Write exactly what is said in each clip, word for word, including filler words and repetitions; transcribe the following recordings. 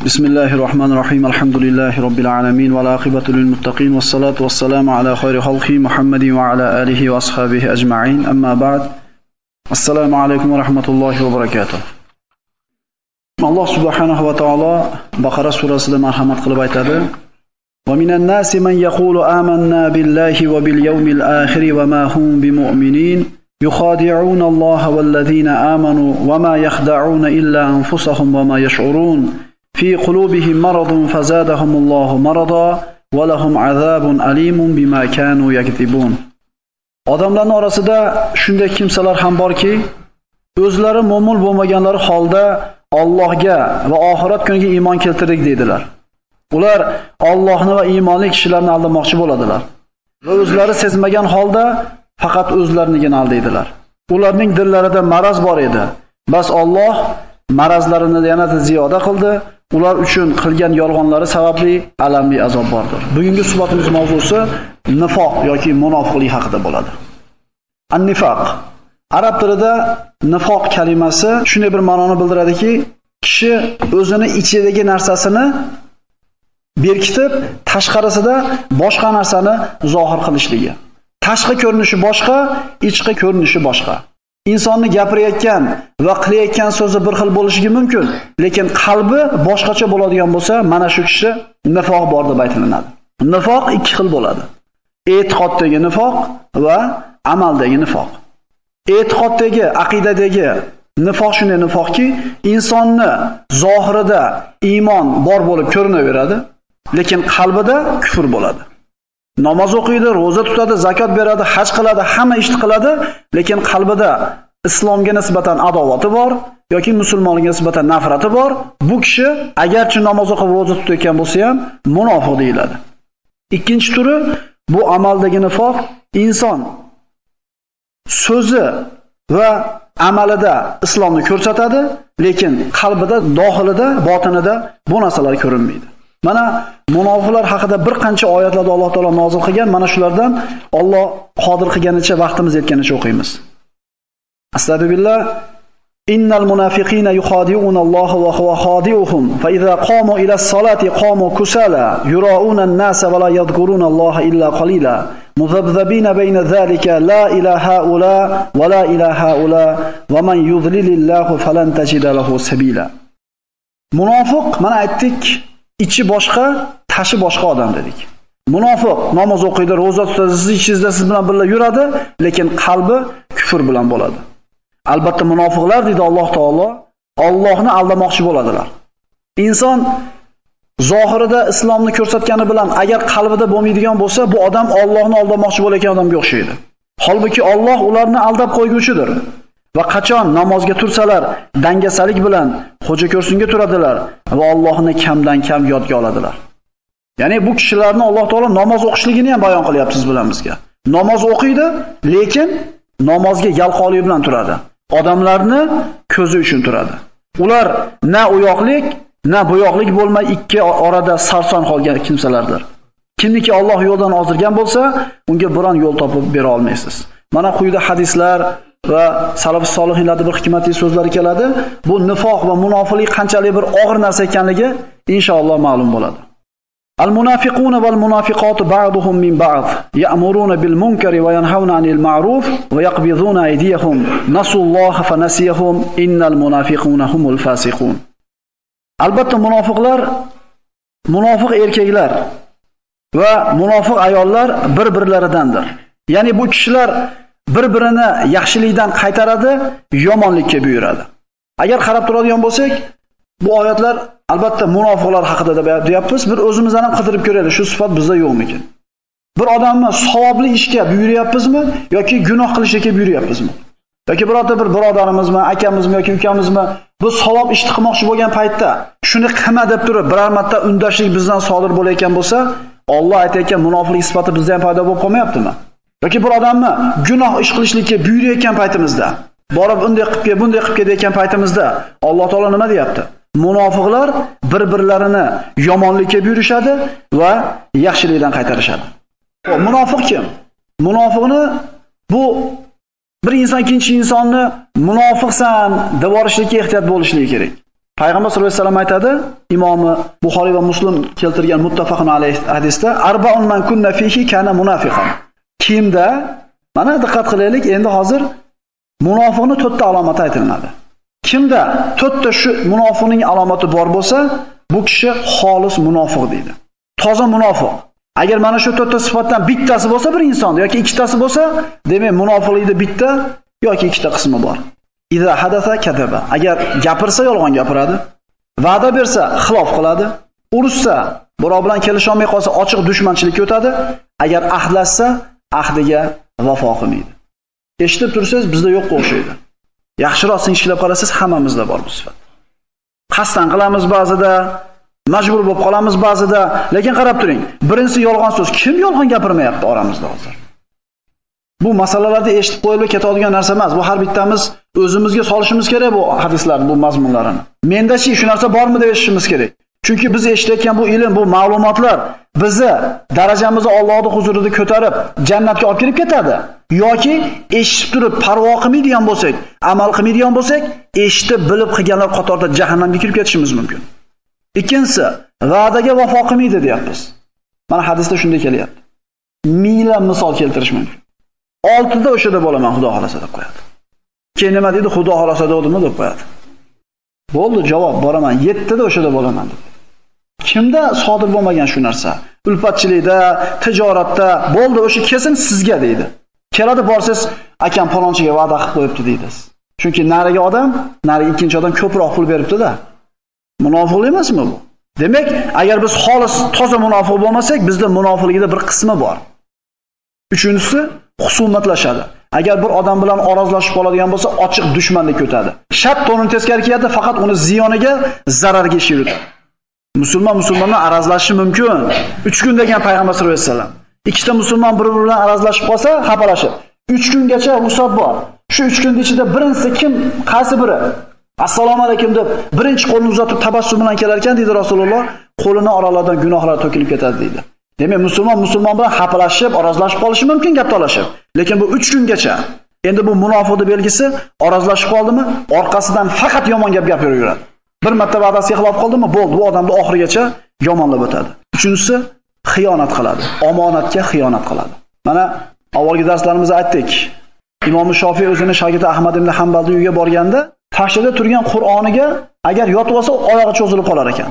Bismillahirrahmanirrahim. Alhamdulillahi rabbil alamin vel aqibatu lil muttaqin ves salatu ves selamu ala hayri halqi Muhammedin ve ala alihi ve ashabihi ecmaîn. Amma ba'd. Assalomu alaykum ve rahmatullohi ve berekatuh. Allah subhanahu ve taolo Baqara surasida marhamat qilib aytadi: "Va minan nasi man yaqulu amanna billahi ve bil yawmil ahir ve ma hum bimu'minin." يخادعون الله والذين آمنوا وما يخدعون إلا أنفسهم وما يشعرون في قلوبهم مرض فزادهم الله مرضا ولهم عذاب أليم بما كانوا يكذبون. Odamlarning orasida shunday kimsalar ham borki, o'zlari mo'min bo'lmaganlari holda Allohga va oxirat kuniga iymon keltirdik deydilar. Ular Allohni va iymonli kishilarni aldamoqchi bo'ladilar. Va o'zlari sezmagan holda faqat o'zlarini aldaydilar. Ularning dillarida maraz bor edi. Bas Alloh marazlarini yanada ziyoda qildi. Ular uchun qilgan yolg'onlari sababli alamli azob bordir. Bugungi suhbatimiz mavzusi nifoq yoki munofiqlik haqida bo'ladi. An-nifoq. Arab tilida nifoq kalimasi shunday bir ma'noni bildiradiki, kishi o'zini ichidagi narsasini berkitib, tashqarisida boshqa narsani zohir qilishligi. Tashqi ko'rinishi boshqa, ichki ko'rinishi boshqa. Insonni gapirayotgan va qilayotgan so'zi bir xil bo'lishi mumkin, lekin qalbi boshqacha bo'ladigan bo'lsa, mana shu kishi nifoq bor deb aytilinadi. Nifoq ikki xil bo'ladi. E'tiqoddagi nifoq va amaldagi nifoq. E'tiqoddagi, aqidadagi nifoq shunday nifoqki, insonni zohirida iymon bor bo'lib ko'rinaveradi, lekin qalbida kufr bo'ladi. Namoz o'qiydi, roza tutadi, zakot beradi, haj qiladi, hamma ishni qiladi, lekin qalbida islomga nisbatan adovati bor yoki musulmonlarga nisbatan nafrati bor. Bu kishi agarchi namoz o'qib, roza tutayotgan bo'lsa ham munofiq deyiladi. Ikkinchi turi bu amaldagi nifoq. Inson so'zi va amalida islomni ko'rsatadi, lekin qalbida, dohilida, botinida bu narsalar ko'rinmaydi. Mana munofiqlar haqida bir qancha oyatlarda Alloh taolo nozil qilgan, mana shulardan Alloh qodir qilganicha vaqtimiz yetganicha o'qiymiz. Astagfirullah. Innal munafiqina yukhadi'una Alloha va huwa khadi'uhum fa idza qamu ila as-salati qamu kusala yura'una an-nasa wa la yadhkuruna Alloha illa qalila mudhabdhabina bayna dhalika la ilaha ula wa la ilaha ula wa man yudlilillahu falan tajida lahu sabila. Munofiq, mana aytdik, ichi boshqa, tashi boshqa odam dedik. Munofiq namoz o'qiydi, roza tutadi, siz ichingizda siz bilan birga yuradi, lekin qalbi kufr bilan bo'ladi. Albatta munofiqlar dedi Alloh taolo, Allohni aldamoqchi bo'ladilar. Inson zohirida islomni ko'rsatgani bilan agar qalbida bo'lmaydigan bo'lsa, bu odam Allohni aldamoqchi bo'layotgan odamga o'xshaydi. Holbuki Alloh ularni aldab qo'yguvchidir. Va qachon namozga tursalar, dangasalik bilan xo'ja ko'rsinga turadilar va Allohni kamdan kam yodga oladilar. Ya'ni bu kishilarni Alloh taolo namoz o'qishligini ham bayon qilyapti siz bilan bizga. Namoz o'qiydi, lekin namozga yalqoqlik bilan turadi. Odamlarni ko'zi uchun turadi. Ular na uyoqlik, na buyoqlik bo'lmay ikki orada sarson qolgan kimsalardir. Kimniki Alloh yo'ldan ozdirgan bo'lsa, unga biron yo'l topib bera olmaysiz. Mana quyida hadislar va salaf solihinlarning bir hikmatli so'zlari keladi. Bu nifoq va munofiqlik qanchalik bir og'ir narsa ekanligi inshaalloh ma'lum bo'ladi. Al-munafiquna wal munafiqatu ba'duhum min ba'd ya'muruna bil munkari wa yanhauna 'anil ma'ruf wa yaqbiduna aydiyahum nasulloha fa nasiyahum innal munafiquna humul fasiqun. Albatta munofiqlar, munofiq erkaklar va munofiq ayollar bir-birlaridandir. Ya'ni bu kishilar bir-birini yaxshilikdan qaytaradi, yomonlikka buyuradi. Agar qarab turadigan bo'lsak, bu oyatlar albatta munofiqlar haqida deb deyapmiz. Bir o'zimizdan ham qidirib ko'raylik, shu sifat bizda yo'qmikin? Bir odamni savobli ishga buyuryapmizmi yoki gunoh qilishga buyuryapmizmi? Yoki birorta bir birodarimizmi, akamizmi yoki ukamizmi bu savob ishni qilmoqchi bo'lgan paytda shuni qilma deb turib biror marta undashlik bizdan sodir bo'layotgan bo'lsa, Alloh aytayotgan munofiqlik sifati bizda ham paydo bo'lib qolmayaptimi? Yoki bir odamni gunoh ish qilishlikka buyurayotgan paytimizda, borib unday qilib kel, bunday qilib kel degan paytimizda Alloh taolo nima deyapti? Munofiqlar bir-birlarini yomonlikka buyurishadi va yaxshilikdan qaytarishadi. Munofiq kim? Munofiqni bu bir inson ikkinchi insonni munofiqsan deb yorishlikka ehtiyot bo'lishligi kerak. Payg'ambar sollallohu alayhi vasallam aytadi, Imomi Buxoriy va Muslim keltirgan muttafaqun alayh hadisda, "Arba'un man kunna fihi kana munafiqan." Kimda, mana diqqat qilaylik, endi hozir munofiqning to'rtta alomati aytiladi. Kimda to'rtta shu munofiqning alomati bor bo'lsa, bu kishi xolis munofiq deydi. Toza munofiq. Agar mana shu to'rtta sifatdan bittasi bo'lsa bir insonda yoki ikkitasi bo'lsa, demak munofiqlikda bitta yoki ikkita qismi bor. Iza hadatha kadaba. Agar gapirsa yolg'on gapiradi, va'da bersa xilof qiladi, urushsa, birov bilan kelisha olmay qolsa ochiq dushmanchilikka o'tadi, agar ahdlashsa ahdiga vafo qilmaydi. Eshitib tursangiz bizda yo'qqa o'xshaydi. Yaxshiroq sinchiklab qarasangiz hammamizda bor bu sifat. Qasdan qilamiz ba'zida, majbur bo'lib qolamiz ba'zida, lekin qarab turing. Birinchisi yolg'on so'z. Kim yolg'on gapirmayapti oramizda hozir? Bu masalalarda eshitib qo'yilib ketadigan narsa emas. Bu har bittamiz o'zimizga solishimiz kerak bu hadislarning bu mazmunlarini. Menda-chi shu narsa bormi deb eshitishimiz kerak. Chunki biz eshitayotgan bu ilm, bu ma'lumotlar bizni darajamizni Allohning huzurida ko'tarib, jannatga olib kirib ketadi. Yoki eshitib turib parvo qilmaydigan bo'lsak, amal qilmaydigan bo'lsak, eshitib bilib qilganlar qatorida jahannamga kirib ketishimiz mumkin. Ikkinchisi, va'daga vafo qilmaydi deyapmiz. Mana hadisda shunday kelyapti. Mingla misol keltirish mumkin. oltida o'shada bo'laman, Xudo xolasa deb qo'yadi. Keyin nima deydi? Xudo xolasa dedimi deb qo'yadi. Bo'ldi, javob boraman. yettida o'shada bo'laman deb. Kimda sodir bo'lmagan shu narsa? Ulfatchilikda, tijoratda, bo'ldi, o'sha kesin sizga deydi. Keladi borsiz, akam palonchiga va'da qilib qo'yibdi deysiz. Chunki nariga odam, nari ikkinchi odam ko'proq pul beribdi-da. Munofiqlik emasmi bu? Demak, agar biz xolis toza munofiq bo'lmasak, bizda munofiqligida bir qismi bor. Uchinchisi, husumatlashadi. Agar bir odam bilan orozlashib qoladigan bo'lsa, ochiq dushmanlik o'tadi. Shart to'nin teskari kiyadi, faqat uni ziyoniga, zararga ish yuritadi. Musulmon musulmondan arazlashishi mumkin. uch kun degan payg'ambar sollallohu alayhi vasallam. Ikkita musulmon bir-biri bilan arazlashib qolsa, xapalashib. uch kungacha ruxsat bor. Shu uch kun ichida birinchisi kim, qaysi biri? Assalomu alaykum deb birinchi qo'lini uzatib tabassum bilan kelar ekan deydi Rasululloh, qo'lini oralaridan gunohlar to'kilib ketadi deydi. Demak, musulmon musulmon bilan xapalashib, orozlashib qolishi mumkin, gap talashib. Lekin bu uch kungacha. Endi bu munofiqning belgisi, orozlashib qoldimi, orqasidan faqat yomon gap gapiraveradi. Bir marta va'dasiga xilof qoldimi, bo'ldi, bu odamni oxirigacha yomonlab o'tadi. Uchinchisi, xiyonat qiladi. Omonatga xiyonat qiladi. Mana avvalgi darslarimizda aytdik. Imom Shofiy o'zining shogirdi Ahmad ibn Hanbalning uyiga borganda, tashida turgan Qur'oniga agar yotib olsa, oyog'i cho'zilib qolar ekan.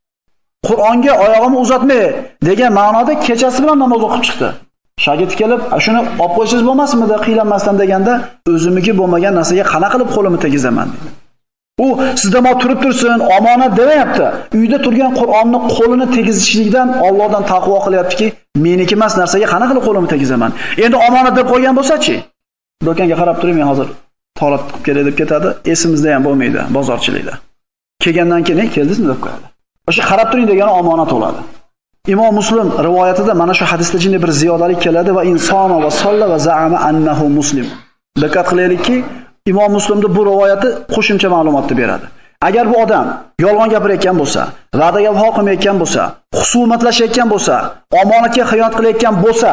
Qur'onga oyog'imni uzatmay degan ma'noda kechasi bilan namoz o'qib chiqdi. Shogird kelib, "Shuni olib qo'ysiz bo'lmasmidi, qiylanmasdan" deganda, "O'zimniki bo'lmagan narsaga qana qilib qo'limni tegizaman" dedi. U sizda mo turib tursin, omonat demayapti. Uyda turgan Qur'onni qo'lini tegizishlikdan Allohdan taqvo qilyaptiki, "Meniki emas narsaga qana qilib qo'limni tegizaman". Endi omonat deb qo'ygan bo'lsa-chi? Do'konga qarab turib, men hozir to'lat qilib kelay deb ketadi, esimizda ham bo'lmaydi bozorchilikda. Kelgandan keyin keldingizmi deb qo'yadi. O'sha qarab turing degani omonat bo'ladi. Imom Muslim rivoyatida mana shu hadisda jinni bir ziyodalik keladi va insona va solla va za'ama annahu muslim. Diqqat qilaylikki, Imom Muslimda bu rivoyati qo'shimcha ma'lumotni beradi. Agar bu odam yolg'on gapirayotgan bo'lsa, va'daga vafo qilmayotgan bo'lsa, husumatlashayotgan bo'lsa, omonatga xiyonat qilayotgan bo'lsa,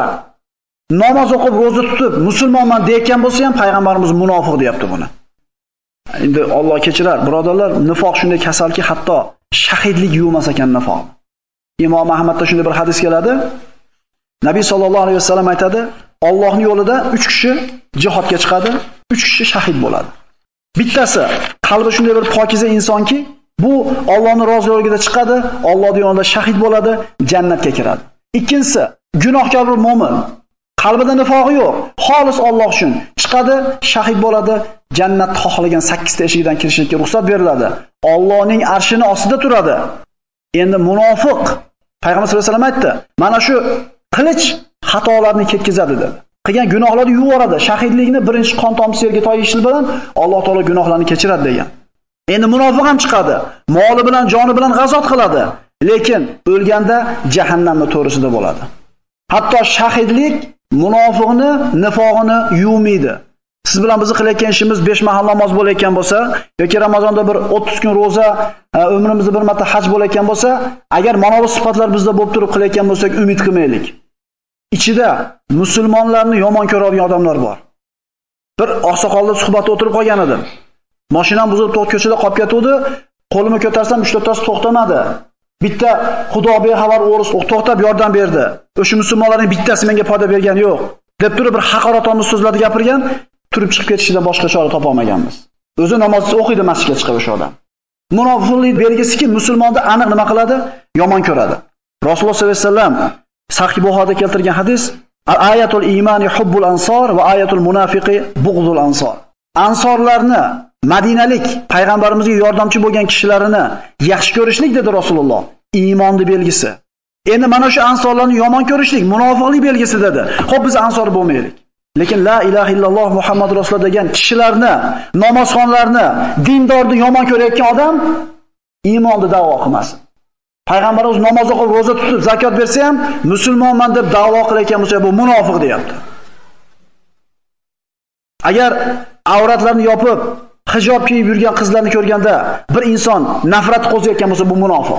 namoz o'qib, roza tutib, musulmonman deyotgan bo'lsa ham payg'ambarimiz munofiq deyapti buni. Endi Alloh kechirar, birodarlar, nifoq shunday kasalki, hatto shahidlik yuvmas ekan nifoq. Imom Ahmadda shunday bir hadis keladi. Nabiy sallallohu alayhi vasallam aytadi, Allohning yo'lida uch kishi jihodga chiqadi, uch kishi shahid bo'ladi. Bittasi qalbi shunday bir pokiza insonki, bu Allohning roziligida chiqadi, Allohning yo'lida shahid bo'ladi, jannatga kiradi. Ikkinchisi gunohkor bir mu'min, qalbida nifoqi yo'q, xolis Alloh uchun chiqadi, shahid bo'ladi, jannatga xohlagan sakkizta eshikdan kirishga ruxsat beriladi. Allohning arshini ostida turadi. Endi munofiq Payg'ambar sollallohu alayhi vasallam aytdi, mana shu qilich xatolarni ketkazadi dedi. Qilgan gunohlarni yuvib yuboradi. Shahidlikni birinchi qon tomchi yerga toyishi bilan Alloh taolo gunohlarni kechiradi degan. Endi munofiq ham chiqadi, moli bilan, joni bilan g'azot qiladi, lekin o'lganda jahannamning to'risida bo'ladi. Hatto shahidlik munofiqni nifog'ini yuvmaydi. Siz bilan biz qilayotgan ishimiz besh mahal namoz bo'layotgan bo'lsa, yoki Ramazonda bir o'ttiz kun roza, umrimizda bir marta haj bo'layotgan bo'lsa, agar mana bu sifatlar bizda bo'lib turib qilayotgan bo'lsak, umid qilmaylik. Ichida musulmonlarni yomon ko'radigan odamlar bor. Bir oqsoqolda suhbatda o'tirib qolgan edim. Mashinam buzilib to'g'ri ko'chada qolib ketdi. Qo'limni ko'tarsam uch to'rttasi to'xtamadi. Bitta Xudo bexabar o'g'ris to'xtab yordam berdi. O'sha musulmonlarning bittasi menga foyda bergani yo'q. deb turib bir haqoratomuz so'zlarni gapirgan, turib chiqib ketishidan boshqa chora topa olmaganmiz. O'zi namoz o'qiydi, masjidga chiqib o'sha odam. Munofiqlik belgisiki musulmonni aniq nima qiladi? Yomon ko'radi. Rasululloh sollallohu alayhi vasallam Sahih Buxoriyda keltirgan hadis: "Ayatul iymani hubbul ansor va ayatul munafiqi bughdul ansor." Ansorlarni, Madinalik payg'ambarimizga yordamchi bo'lgan kishilarini yaxshi ko'rishlik dedi Rasululloh. Iymonning belgisi. Endi mana shu ansorlarni yomon ko'rishlik munofiqlik belgisi dedi. Xo'p, biz ansor bo'lmaylik. Lekin la ilaha illalloh Muhammad Rasululloh degan kishilarni, namozxonlarni, dindorni yomon ko'rayotgan odam iymonni da'vo qilmasin. Payg'ambarimiz namoz o'qib, roza tutib, zakot bersa ham musulmonman deb da'vo qilayotgan bo'lsa, bu munofiq deyapti. Agar avratlarini yopib, hijob kiyib yurgan qizlarni ko'rganda bir inson nafrat qo'zayotgan bo'lsa, bu munofiq.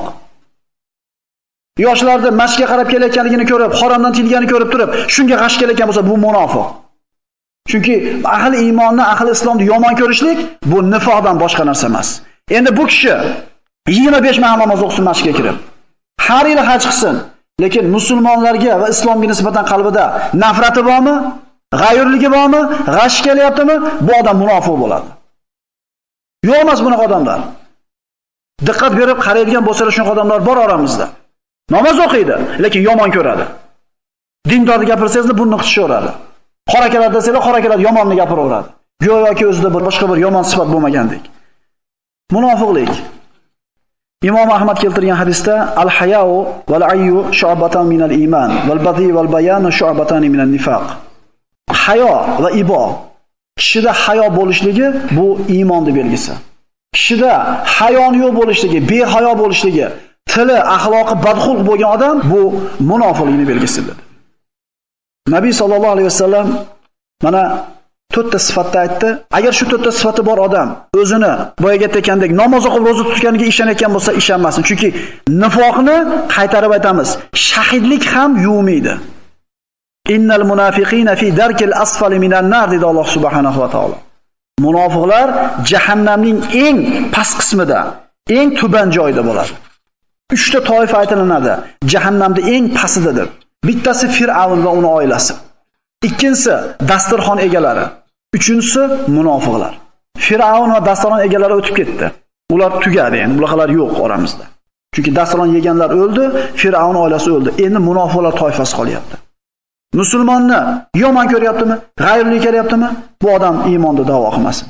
Yoshlarda masjidga qarab kelayotganligini ko'rib, haromdan tilganini ko'rib turib, shunga g'ash kelayotgan bo'lsa, bu munofiq. Chunki ahli iymonni, ahli islomni yomon ko'rishlik bu nifoqdan boshqa narsa emas. Endi bu kishi yigirma besh ming namoz o'qisin masjidga kirib, har yil haj qilsin, lekin musulmonlarga va islomga nisbatan qalbida nafrati bormi? G'ayurligi bormi? G'ash kelyaptimi? Bu odam munofiq bo'ladi. Yo'q emas bunaqa odamlar. Diqqat berib qaraydigan bo'lsalar, shunaqa odamlar bor oramizda. Namoz o'qiydi, lekin yomon ko'radi. Dindorni gapirsangiz, bunni qishaveradi. Qorakalar desanglar, qorakalar yomonni gapiraveradi. Go'yoki o'zida boshqa bir yomon sifat bo'lmagandek. Munofiqlik. Imom Ahmad keltirgan hadisda al-hayau val-ayyu shu'batan minal iymon val-badi val-bayanu shu'batan minal nifaq. Hayo va ibo. Kishida hayo bo'lishligi bu iymonning belgisi. Kishida hayoni yo'q bo'lishligi, behayo bo'lishligi, tili, axloqi badxulq bo'lgan odam bu munofiqlikning belgisidir. Nabiy sallallohu alayhi vasallam mana to'rtta sifatda aytdi. Agar shu to'rtta sifati bor odam o'zini boyaga aytgandek namoz o'qib roza tutganiga ishonayotgan bo'lsa, ishonmasin. Chunki nifoqni qaytarib aytamiz, shahidlik ham yuvmaydi. Innal munafiqina fi darkil asfali minan nar dedi Alloh subhanahu va taolo. Munofiqlar jahannamning eng past qismida, eng tuban joyida bo'ladi. Uchta toifa aytilinadi. Jahannamda eng pastidadir. Bittasi Fir'avn va uning oilasi. Ikkinchisi dasturxon egalari. Uchinchisi munofiqlar. Fir'avn va dasturxon egalari o'tib ketdi. Ular tugadi, endi bularlar yo'q oramizda. Chunki dasturxon yeganlar o'ldi, Fir'avn oilasi o'ldi. Endi munofiqlar toifasi qolyapti. Musulmonni yomon ko'ryaptimi? G'ayrli kelyaptimi? Bu odam iymonni da'vo qilmasin.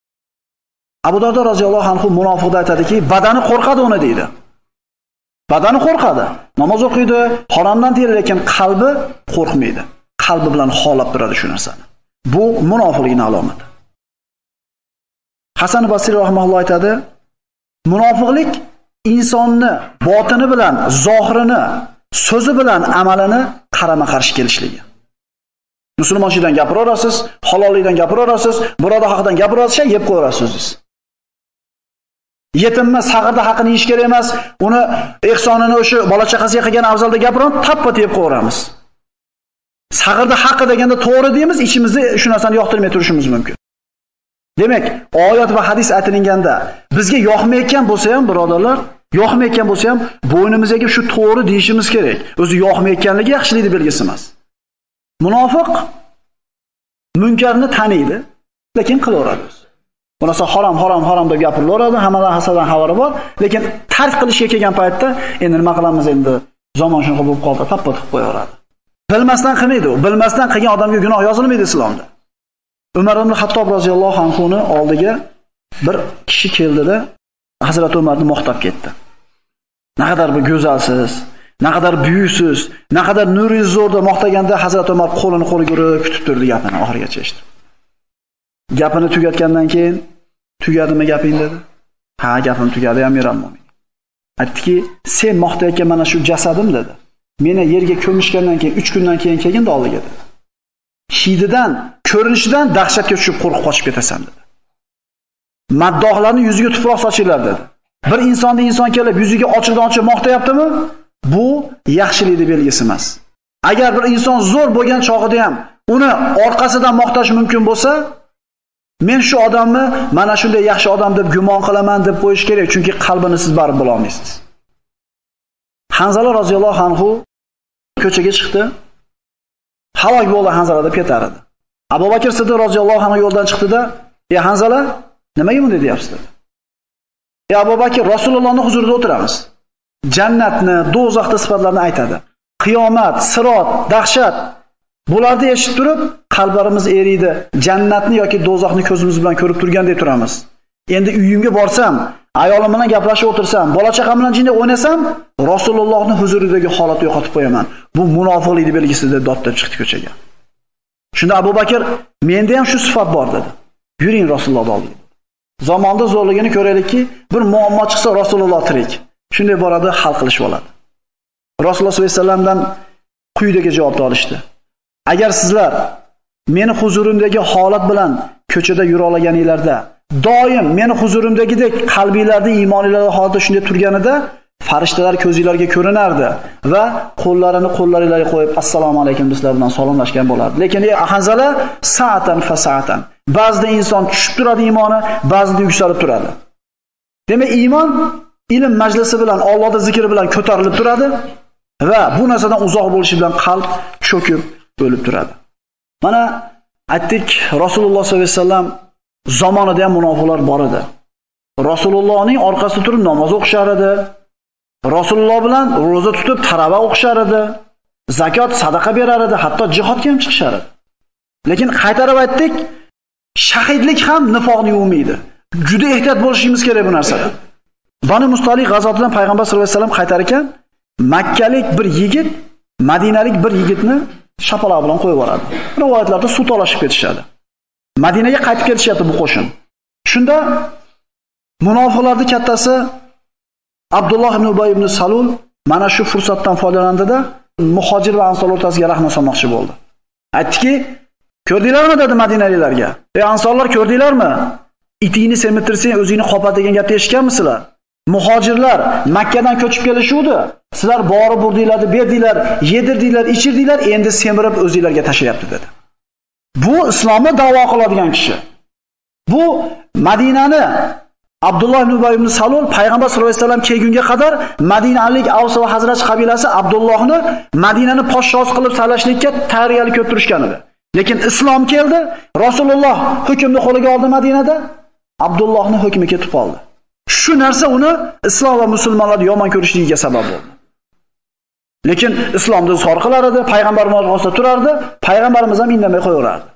Abu Dardo roziyallohu anhu munofiqda aytadiki, badani qo'rqadi uni deydi. Badani qo'rqadi. Namoz o'qiydi, haromdan tiyiladi, lekin qalbi qo'rqmaydi. Qalbi bilan xohlab turadi shu narsani. Bu munofiqlikning alomati. Hasan Basri rahimahulloh aytadi, munofiqlik insonni botini bilan zohirini, so'zi bilan amalini qarama-qarshi kelishligi. Musulmonchidan gapiraverasiz, halollikdan gapiraverasiz, birodar haqidan gapiraverasiz, yeb qo'yaverasiz. Yetimma sag'irda haqqini yeyish kerak emas, uni ehsonini o'sha bola chaqasiga qilgan afzalda gapirib, tappa deb qo'yamiz. Sag'irda haqqi deganda to'g'ri deymiz, ichimizda shu narsani yoqtirmay turishimiz mumkin. Demak, oyat va hadis aytilganda bizga yoqmayotgan bo'lsa ham, birodarlar, yoqmayotgan bo'lsa ham bo'ynimizga shu to'g'ri deyishimiz kerak. O'zi yoqmayotganligi yaxshilikni belgisi emas. Munofiq munkarni taniydi, lekin qilaveradi. Bu narsa harom, harom, harom deb gapiraveradi, hammadan hasadan xabari bor, lekin tark qilishga kelgan paytda endi nima qilamiz endi? Zamon shunaqa bo'lib qoldi, tappa tiqib qo'yaveradi. Bilmasdan qilmaydi u. Bilmasdan qilgan odamga gunoh yozilmaydi islomda. Umar ibn Hattob roziyallohu anhu ning oldiga bir kishi keldida Hazrat Umarni maqtab ketdi. Naqadar bir go'zalsiz, naqadar buyuksiz, naqadar nuringiz zo'r deb maqtaganda Hazrat Umar qo'lini qo'liga urib kutib turdi gapini oxirigacha eshitdi. Gapini tugatgandan keyin, tugadimi gaping dedi. Ha, gapim tugadi, amiral mo'min. Aytdiki, sen maqtayotgan mana shu jasadim dedi. Meni yerga ko'mishgandan keyin uch kundan keyin kelganda oldiga dedi. Hididan, ko'rinishidan dahshatga tushib qo'rqib qochib ketasan dedi. Maddohlarning yuziga tuproq sochinglar dedi. Bir insonni inson kelib yuziga ochiqdan-ochiq maqtayaptimi? Bu yaxshilikning belgisi emas. Agar bir inson zo'r bo'lgan chog'ida ham uni orqasidan maqtash mumkin bo'lsa, Men shu odamni mana shunday yaxshi odam deb gumon qilaman deb qo'yish kerak, chunki qalbini siz baribir bila olmaysiz. Hanzala roziyallohu anhu ko'chaga chiqdi. Halok bo'ldi Hanzala deb ketardi. Abu Bakr Siddiq roziyallohu anhu yo'ldan chiqdi-da, "Ey Hanzala, nimaga bunday deyapsiz?" dedi. "Ey Abu Bakr, Rasulullohning huzurida o'tiramiz. Jannatni, do'zaxni sifatlarini aytadi. Qiyomat, sirot, dahshat bularni eshitib turib, qalblarimiz eriydi. Jannatni yoki do'zaxni ko'zimiz bilan ko'rib turgandek turamiz. Endi uyimga borsam, ayolim bilan gaplashib o'tirsam, bola chaqam bilan jinday o'ynasam, Rasulullohning huzuridagi holatni yo'qotib qo'yaman. Bu munofiqlik belgisi deb dod deb chiqdi ko'chaga. Shunda Abu Bakr, menda ham shu sifat bor dedi. Yuring Rasulullohga oldiga. Zamonda zo'rligini ko'raylikki, bir muammo chiqsa Rasululloh tirik. Shunday boradi, hal qilish bo'ladi. Rasululloh sollallohu alayhi vasallamdan quyidagi javobni olishdi. Agar sizlar meni huzurimdagi holat bilan ko'chada yura olganinglarda, doim meni huzurimdagidek qalbingizda iymoningizda holatda shunday turganida, farishtalar ko'zingizlarga ko'rinardi va qo'llarini qo'llaringizga qo'yib assalomu alaykum sizlar bilan salomlashgan bo'lardi. Lekin ey Hanzala, sa'atan fa sa'atan. Ba'zida inson tushib turadi iymoni, ba'zida yuksalib turadi. Demak, iymon ilm majlisi bilan, Allohning zikri bilan ko'tarilib turadi va bu narsadan uzoq bo'lishi bilan qalb cho'kib o'lib turadi. Mana aytdik, Rasululloh sollallohu alayhi vasallam zamonida ham munofiqlar bor edi. Rasulullohning orqasida turib namoz o'qishar edi. Rasululloh bilan roza tutib tarava o'qishar edi. Zakot, sadaqa berar edi, hatto jihodga ham chiqishar edi. Lekin qaytarib aytdik, shahidlik ham nifoqni yuvmaydi. Juda ehtiyot bo'lishimiz kerak bu narsada. Bani Mustalik g'azotidan payg'ambar sollallohu alayhi vasallam qaytar ekan, makkalik bir yigit madinalik bir yigitni shapaloq bilan qo'yib yuboradi. Rivoyatlarda suv talashib ketishadi. Madinaga qaytib ketishyapti bu qo'shin. Shunda munofiqlarning kattasi Abdulloh ibn Ubay ibn Salul mana shu fursatdan foydalandi-da, muhojir va ansor o'rtasiga rahna solmoqchi bo'ldi. Aytdiki, "Ko'rdinglarmi?" dedi Madinaliklarga. "Ey ansorlar, ko'rdinglarmi? Itingni semirtirsang o'zingni qopat degan gapni eshitganmisizlar? Muhojirlar Makkadan ko'chib kelishuvdi. Sizlar borib burdinglarni, berdinglar, yedirdinglar, ichirdinglar, endi semirib o'zingizlarga tashlayapti" dedi. Bu islomni da'vo qiladigan kishi. Bu Madinani Abdulloh ibn Ubay ibn Salul payg'ambar sollallohu alayhi vasallam kelgunga qadar Madinalik Avs va Hazraj qabilasi Abdullohni Madinani podshosi qilib saylashlikka tayyorgarlik ko'rib turishgan edi. Lekin islom keldi, Rasululloh hukmni qo'liga oldi Madinada, Abdullohning hukmi ketib qoldi. Shu narsa uni islom va musulmonlarni yomon ko'rishligiga sabab bo'ldi. Lekin islomni izhor qilar edi, payg'ambarimiz orqasida turardi, payg'ambarimiz ham indamay qo'yaverardi.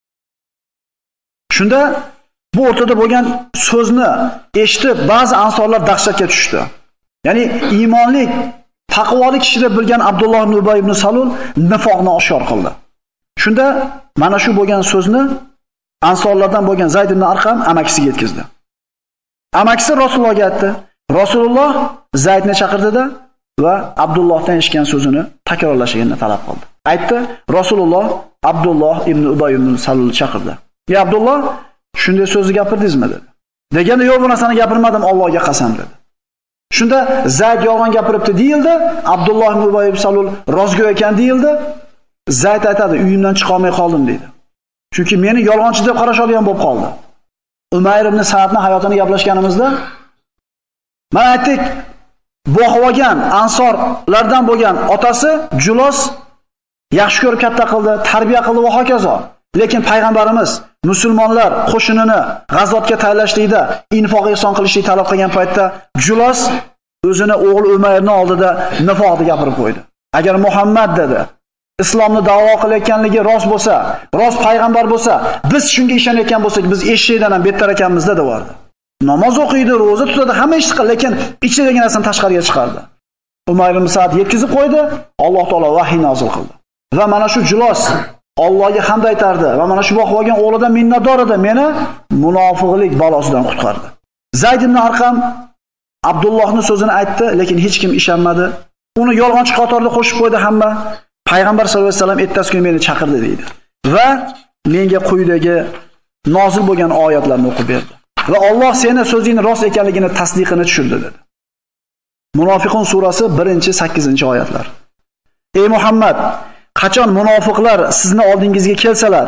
Shunda bu o'rtada bo'lgan so'zni eshitib, ba'zi ansorlar dahshatga tushdi. Ya'ni iymonlik, taqvolik kishi deb bilgan Abdulloh ibn Ubay ibn Salul nifoqni oshkor qildi. Shunda mana shu bo'lgan so'zni ansorlardan bo'lgan Zayd ibn Arqam amakisiga yetkazdi. Amakisi Rasulullohga aytdi. Rasululloh Zaydni chaqirdida va Abdullohdan eshitgan so'zini takrorlashini talab qildi. Aytdi, Rasululloh Abdulloh ibn Ubay ibn Salulni chaqirdi. "Ey Abdulloh, shunday so'zni gapirdingizmi?" dedi. Deganda, "Yo'q, bu narsani gapirmadim, Allohga qasam" dedi. Shunda Zayd yolg'on gapiribdi deyildi, Abdulloh ibn Ubay ibn Salul rozgo'y ekan deyildi. Zayd aytadi, "Uyimdan chiqa olmay qoldim" dedi. Chunki meni yolg'onchi deb qarashadigan bo'lib qoldi. Umayr ibn Sa'dning hayotini gaplashganimizda mana aytdik, bo'g'ib ansorlardan bo'lgan otasi Julos yaxshi ko'rib katta qildi, tarbiya qildi va hokazo. Lekin payg'ambarimiz musulmonlar qo'shinini g'azotga tayyorlashlikda infoq ihson qilishni talab qilgan paytda Julos o'zini o'g'li Umayrning oldida nifoqni gapirib qo'ydi. Agar Muhammad dedi islomni da'vo qilayotganligi rost bo'lsa, rost payg'ambar bo'lsa, biz shunga ishonayotgan bo'lsak, biz eshikdan ham bettar ekanmiz dedi vardi. Namoz o'qiydi, roza tutadi, hamma ish qiladi, lekin ichidagi narsani tashqariga chiqardi. Umayr ibn Sa'd yetkazib qo'ydi, Alloh taolo vahiy nozil qildi. Va mana shu Julos Allohga hamd aytardi va mana shu boqib olgan o'g'lidan minnatdor edi, meni munofiqlik balosidan qutqardi. Zayd ibn Arqam Abdullohning so'zini aytdi, lekin hech kim ishonmadi. Uni yolg'onchi qatorida qo'shib qo'ydi hamma. Payg'ambar sollallohu alayhi vasallam ertasi kuni meni chaqirdi deydi. Va menga quyidagi nozil bo'lgan oyatlarni o'qib berdi. Va Alloh seni so'zingni rost ekanligini tasdiqini tushirdi dedi. Munofiqun surasi birinchi sakkizinchi oyatlar. Ey Muhammad, qachon munofiqlar sizni oldingizga kelsalar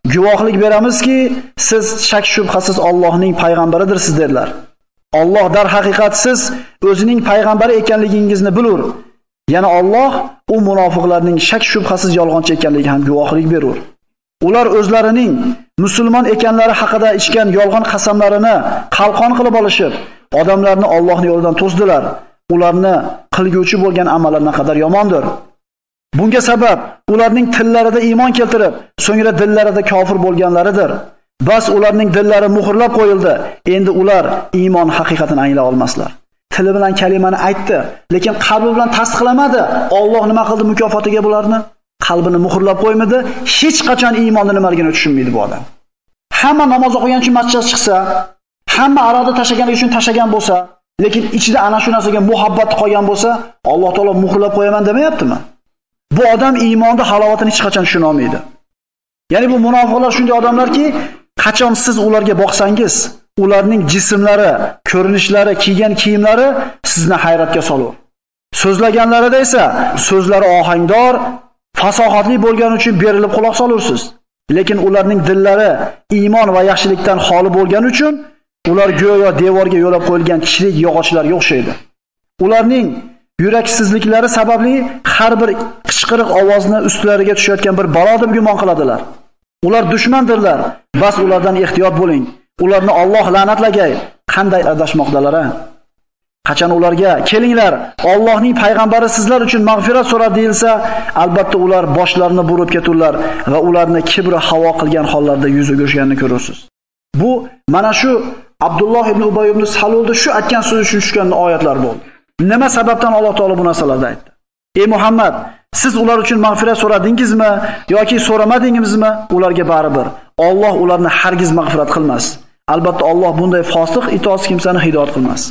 guvohlik beramizki, siz shak shubhasiz Allohning payg'ambaridirsiz dedilar. Alloh dar haqiqat siz o'zining payg'ambari ekanligingizni bilur. Yana Alloh u munofiqlarning shak shubhasiz yolg'onchi ekanligiga ham guvohlik berur. Ular o'zlarining musulmon ekanlari haqida ichgan yolg'on qasamlarini qalqon qilib olishib, odamlarni Allohning yo'lidan to'sdilar. Ularni qilguvchi bo'lgan amalar naqadar yomondir. Bunga sabab ularning tillarida iymon keltirib, so'ngra dillarida kofir bo'lganlaridir. Bas ularning dillari muhrlab qo'yildi. Endi ular iymon haqiqatini anglay olmaslar. Tili bilan kalimani aytdi, lekin qalbi bilan tasdiqlamadi. Alloh nima qildi mukofotiga bularni? Qalbini muhrlab qo'ymadi. Hech qachon iymonni nimaligini tushunmaydi bu odam. Hamma namoz o'qigan uchun masjidga chiqsa, hamma aroda tashaganligi uchun tashagan bo'lsa, lekin ichida ana shu narsaga muhabbat qolgan bo'lsa, Alloh taolo muhrlab qo'yaman demayaptimi? Bu odam iymonning halovatini hech qachon tushuna olmaydi. Ya'ni bu munofiqlar shunday odamlarki, qachon siz ularga boqsangiz, ularning jismlari, ko'rinishlari, kiygan kiyimlari sizni hayratga solur. So'zlaganlarida esa so'zlari ohangdor, fasohatli bo'lgani uchun berilib quloq solursiz. Lekin ularning dillari iymon va yaxshilikdan xoli bo'lgani uchun ular go'yo devorga yo'lab qo'yilgan kishilik yog'ochlarga o'xshaydi. Ularning yuraksizliklari sababli har bir qichqiriq ovozni ustlariga tushayotgan bir balo deb gumon qiladilar. Ular dushmandirlar. Bas ulardan ehtiyot bo'ling. Ularni Alloh la'natlagay. Qanday adashmoqdalar? Qachon ularga kelinglar, Allohning payg'ambari sizlar uchun mag'firat so'radi deyilsa, albatta ular boshlarini burib keturlar va ularni kibri havo qilgan hollarda yuz o'girishganini ko'rasiz. Bu mana shu Abdulloh ibn Ubay ibn Salulda shu aytgan so'zi uchun tushgan oyatlar bo'ldi. Nima sababdan Alloh taolo bu narsalarni aytdi? Ey Muhammad, siz ular uchun mag'firat so'radingizmi yoki so'ramadingizmi? Ularga baribir. Alloh ularni hargiz mag'firat qilmas. Albatta Alloh bunday fosiq, itoatsiz kimsani hidoyat qilmas.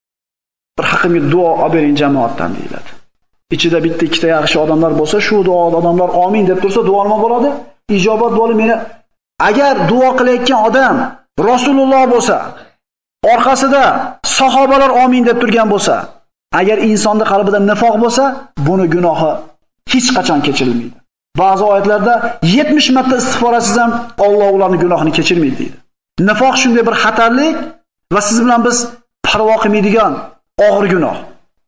Bir haqimga duo olib bering jamoatdan deyiladi. Ichida bitta ikkita yaxshi odamlar bo'lsa, shu duoda odamlar amin deb tursa, duo nima bo'ladi? Ijobat bo'lib meni agar duo qilayotgan odam Rasululloh bo'lsa, orqasida sahobalar amin deb turgan bo'lsa, agar insonning qalbida nifoq bo'lsa, buni gunohi hech qachon kechirilmaydi. Ba'zi oyatlarda yetmish marta istig'for etsangiz ham Alloh ularning gunohini kechirmaydi deydi. Nifoq shunday bir xatarli va siz bilan biz parvo qilmaydigan og'ir gunoh.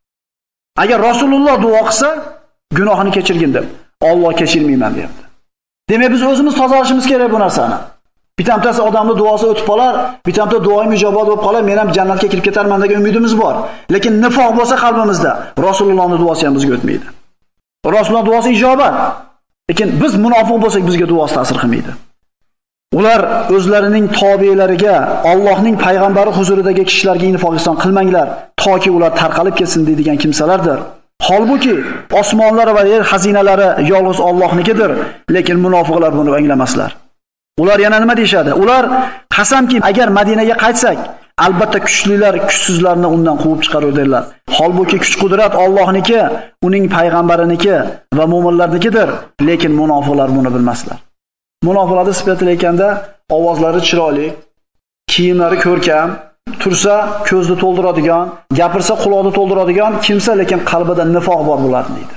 Agar Rasululloh duo qilsa, gunohini kechirgin deb, Alloh kechirmayman deyapti. Demak, biz o'zimiz tozalashimiz kerak bu narsani. Bitamtasi odamning duosi o'tib qolar, bitamta duoim ijobat bo'lib qolar, men ham jannatga kirib ketarman degan umidimiz bor. Lekin nifoq bo'lsa qalbimizda, Rasulullohning duosi ham bizga o'tmaydi. Rasululloh duosi ijobat. Lekin biz munofiq bo'lsak, bizga duosi ta'sir qilmaydi. Ular o'zlarining tobielariga, Allohning payg'ambari huzuridagi kishilarga infoq ihson qilmanglar, toki ular tarqalib ketsin deydigan kimsalardir. Holbuki osmonlar va yer xazinalari yolg'iz Allohnikidir, lekin munofiqlar buni anglamaslar. Ular yana nima deyshadi? Ular qasamki, agar Madinaga qaytsak, albatta kuchlilar kuchsizlarni undan quvib chiqarur derlar. Holbuki kuch-qudrat Allohniki, uning payg'ambariniki va mu'minlarnikidir, lekin munofiqlar buni bilmaslar. Munofiqlarni sifatlayotganda ovozlari chiroyli, kiyimlari ko'rkam, tursa ko'zni to'ldiradigan, gapirsa quloqni to'ldiradigan kimsa, lekin qalbida nifoq bor bo'ladi deydi.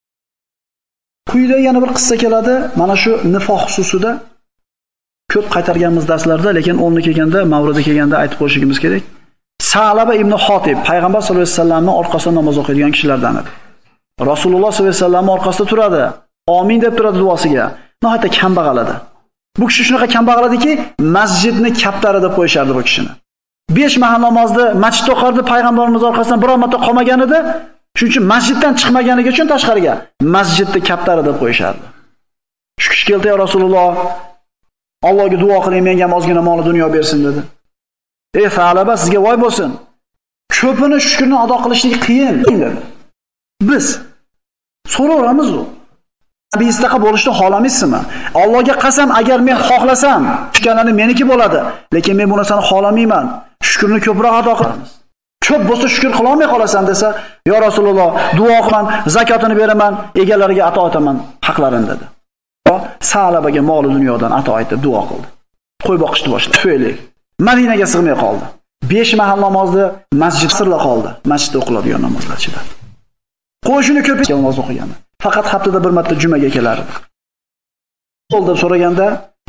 Quyida yana bir qissa keladi, mana shu nifoq xususida ko'p qaytarganmiz darslarda, lekin o'rni kelganda, mavrida kelganda aytib qo'yishimiz kerak. Sa'laba ibn Xotib payg'ambar sollallohu alayhi vasallamning orqasida namoz o'qiydigan kishilardan edi. Rasululloh sollallohu alayhi vasallamning orqasida turadi, amin deb turadi duosiga. Nihoyatda kambag'al edi. Bu kishi shunaqa kambag'al ediki, masjidni kaptari deb qo'yishardi bu kishini. besh mahal namozni masjidda o'qirdi, payg'ambarimiz orqasidan biror marta qolmagan edi. Shuning uchun masjiddan chiqmaganligi uchun tashqariga masjidni kaptari deb qo'yishardi. Shu kishi keldi, ya Rasululloh, Allohga duo qiling, menga ham ozgina mol dunyo bersin dedi. Ey Sa'laba, sizga voy bo'lsin. Ko'pini shukrni ado qilishlik qiyin dedi. Biz so'raveramiz u. Biistaqa bo'lishni xohlamaysizmi? Allohga qasam, agar men xohlasam, tushganlarim meniki bo'ladi, lekin men bu narsani xohlamayman. Shukrni ko'proq ado qilamiz. Ko'p bo'lsa shukr qila olmay qolasan desa, "Ya Rasululloh, duo qilaman, zakotini beraman, egalariga ato etaman haqlarini" dedi. Sa'labaga mol dunyodan ato etib duo qildi. Qo'y boqishni boshladi. Tufayli Madinaga sig'may qoldi. besh mahal namozni masjid sirla qoldi. Masjidda o'qiladigan namozlar ichida. Qo'shini ko'p namoz o'qigani. Faqat haftada bir marta jumaga kelardi. Qo'l deb so'raganda,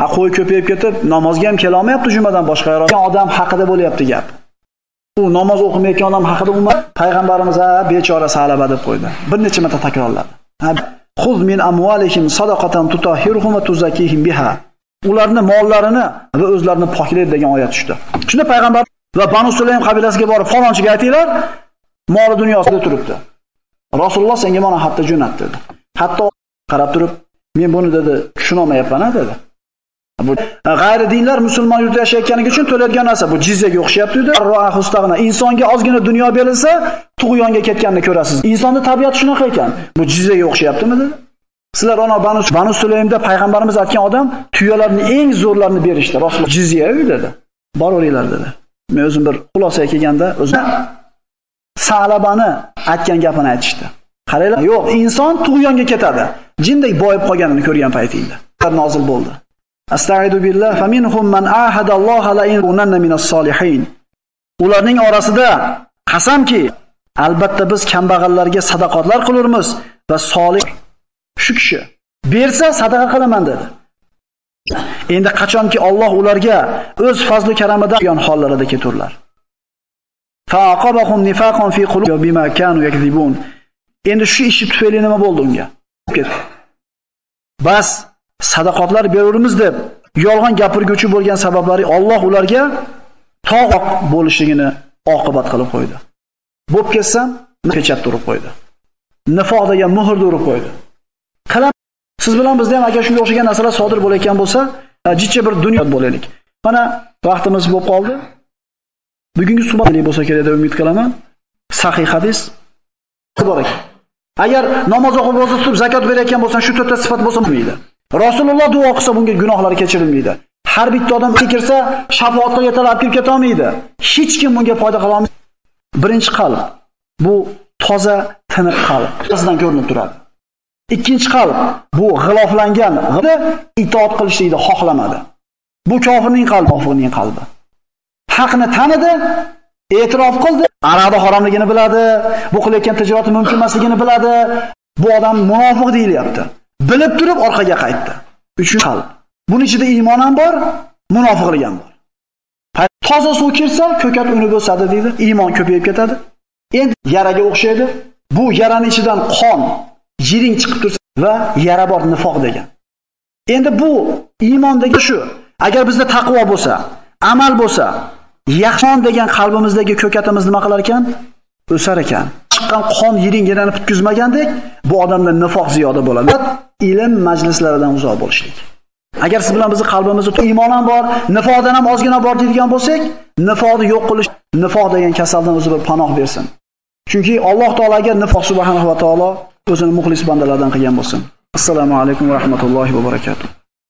Ha, qo'y ko'payib ketib, namozga ham kela olmayapti, jumadan boshqa odam haqida bo'lyapti gap. U namoz o'qimayotgan odam haqida umuman payg'ambarimiz ha bechora salaba deb qo'ydi. Bir necha marta takrorladi. Xuz min amwalihim sadaqatan tutahhiruhum va tuzakkihim biha. Ularni mollarini va o'zlarini poklaydi degan oyat tushdi. Shunda payg'ambar va Banu Sulaym qabilasiga borib, falonchiga aytinglar, moli dunyosida turibdi. Rasululloh senga mana xatda jo'nat dedi. Hatto qarab turib, men buni dedi, tushunolmayapman dedi. Bu g'ayri dinlar musulmon yurtda yashayotganligi uchun to'laydigan narsa bu jizyaga o'xshayapti dedi. Ro'ahustag'na insonga ozgina dunyo berilsa, tug'yonga ketganini ko'rasiz. Insonning tabiati shunaqa ekan. Bu jizyaga o'xshayaptimi dedi. Sizlar ona Banu, Banu Sulaymda payg'ambarimiz aytgan odam tuyalarning eng zo'rlarini berishdi. Rasululloh jizya dedi. Boraveringlar dedi. Men o'zim bir xulosaga kelganda o'zim Salabani aytgan gapini aytishdi. Qaranglar, yo'q, inson tug'yonga ketadi. Jindek boyib qolganini ko'rgan paytingda. Nozil bo'ldi. Astag'idu billah faminhum man ahada Alloh la in kunanna minas solihin. Ularning orasida qasamki, albatta biz kambag'allarga sadaqatlar qilurmiz va solih shu kishi bersa sadaqa qilaman dedi. Endi qachonki Alloh ularga o'z fazli karamidan bergan hollarida keturlar. Faqabahum nifaqan fi qulubihim bima kanu yakzibun. Endi shu ishi tufayli nima bo'ldi unga? Bas sadaqatlar berurmiz deb yolg'on gapirguvchi bo'lgan sabablari Alloh ularga tog' bo'lishligini oqibat qilib qo'ydi. Bo'p ketsam, pechat urib qo'ydi. Nifoq degan muhr urib qo'ydi. Qalam siz bilan bizda ham agar shunga o'xshagan narsalar sodir bo'layotgan bo'lsa, jichcha bir dunyo bo'laylik. Mana vaqtimiz bo'lib qoldi. Bugungi suhbatlik bo'lsa kerak deb umid qilaman. Sahih hadis bor ekan. Agar namoz o'qib bo'lsa, tutib zakot berayotgan bo'lsan, shu to'rtta sifat bo'lsa bo'lmaydi. Rasululloh duo qilsa bunga gunohlari kechirilmaydi. Har bitta odam kirsa, shafoatga yetalab kirib keta olmaydi. Hech kim bunga foyda qila olmaydi. Birinchi qalb bu toza, tiniq qalb. Bizdan ko'rinib turadi. Ikkinchi qalb bu g'iloflangan, itoat qilishni xohlamadi. Bu kofirning qalbi, kofirning qalbi. Haqni tanidi, e'tirof qildi, aroqni haromligini biladi, bu qilayotgan tijorati mumkin emasligini biladi. Bu odam munofiq deyilyapti. Bilib turib orqaga qaytdi. Uchinchi qalb. Buning ichida iymon ham bor, munofiqlik ham bor. Toza suv kirsa, ko'kat unib o'sadi deydi, iymon ko'payib ketadi. Endi yaraga o'xshaydi. Bu yaraning ichidan qon, jiring chiqib tursa va yara bor nifoq degan. Endi bu iymondagi shu. Agar bizda taqvo bo'lsa, amal bo'lsa, yaxshon degan qalbimizdagi ko'katimiz nima qilar ekan? O'sar ekan. Chiqqan qon yiringini bitkizmagandek, bu odamda nifoq ziyoda bo'ladi. Ilm majlislaridan uzoq bo'lishlik. Agar siz bilan bizning qalbimizda iymon ham bor, nifoqdan ham ozgina bor deydigan bo'lsak, nifoqni yo'q qilish, nifoq degan kasaldan o'zi bir panoh bersin. Chunki Alloh taolaga nifoq subhanahu va taolo o'zini muxlis bandalardan qilgan bo'lsin. Assalomu alaykum va rahmatullohi va barakatuh.